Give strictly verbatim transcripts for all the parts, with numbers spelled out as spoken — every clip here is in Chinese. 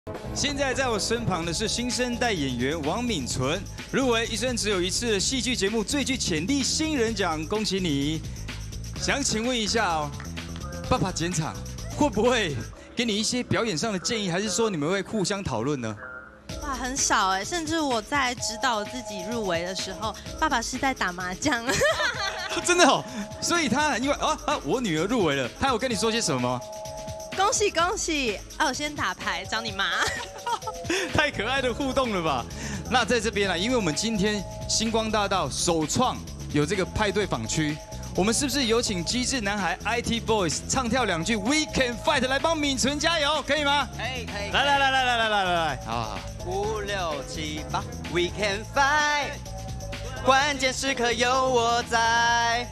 现在在我身旁的是新生代演员王敏存，入围一生只有一次的戏剧节目最具潜力新人奖，恭喜你！想请问一下哦，爸爸剪场会不会给你一些表演上的建议，还是说你们会互相讨论呢？ 哇，很少哎，甚至我在知道我自己入围的时候，爸爸是在打麻将。 真的哦，所以他因为啊啊，我女儿入围了，他有跟你说些什么吗？ 恭喜恭喜！啊，我先打牌找你妈。 太可爱的互动了吧？那在这边啊，因为我们今天星光大道首创有这个派对坊区，我们是不是有请机智男孩 I T Boys 唱跳两句 We Can Fight 来帮敏存加油，可以吗？ 可以可以。 来来来来来来来来来，好好。 五六七八 ，We can fight， 关键时刻有我在。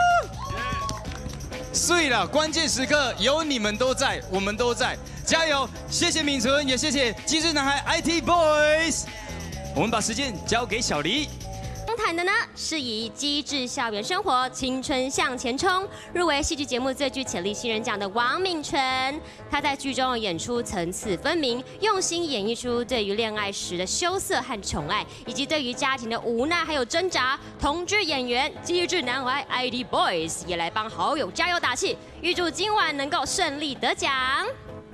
碎了，关键时刻有你们都在，我们都在，加油！谢谢敏存，也谢谢机智男孩 I T Boys。我们把时间交给小黎。 刚谈的呢是以机智校园生活、青春向前冲入围戏剧节目最具潜力新人奖的王敏存，他在剧中演出层次分明，用心演绎出对于恋爱时的羞涩和宠爱，以及对于家庭的无奈还有挣扎。同志演员机智男孩 I T Boys 也来帮好友加油打气，预祝今晚能够顺利得奖。